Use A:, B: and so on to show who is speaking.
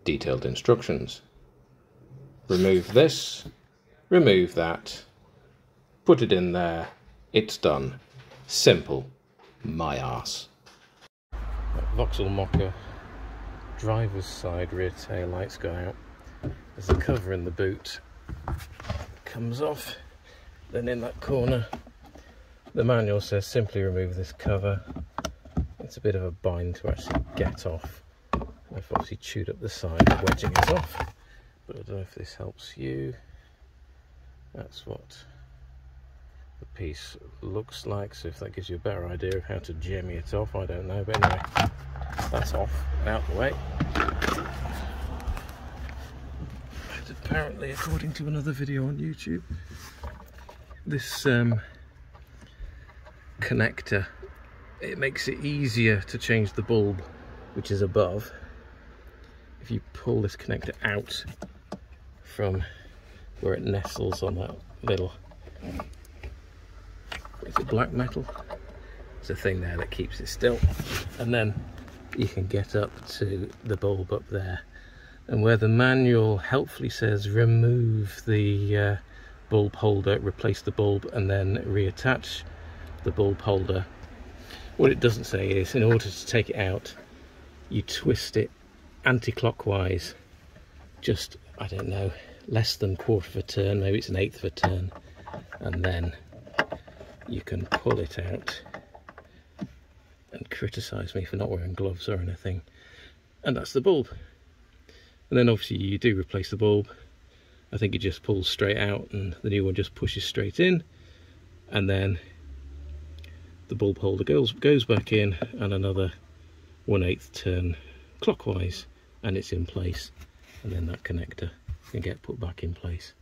A: detailed instructions. Remove this, remove that, put it in there, it's done. Simple. My arse. Vauxhall Mocha driver's side rear tail lights go out. There's a cover in the boot, comes off, then in that corner the manual says simply remove this cover. It's a bit of a bind to actually get off. I've obviously chewed up the side, wedging it off, but I don't know if this helps you. That's what the piece looks like, so if that gives you a better idea of how to jemmy it off, I don't know, but anyway, that's off, out the way. But apparently, according to another video on YouTube, this connector, it makes it easier to change the bulb, which is above. If you pull this connector out from where it nestles on that little, is it black metal? There's a thing there that keeps it still, and then you can get up to the bulb up there, and where the manual helpfully says remove the bulb holder, replace the bulb and then reattach the bulb holder, what it doesn't say is in order to take it out you twist it anti-clockwise, just, I don't know, less than 1/4 of a turn, maybe it's 1/8 of a turn, and then you can pull it out. And criticise me for not wearing gloves or anything, and that's the bulb. And then obviously you do replace the bulb. I think it just pulls straight out and the new one just pushes straight in, and then the bulb holder goes back in, and another 1/8 turn clockwise and it's in place, and then that connector can get put back in place.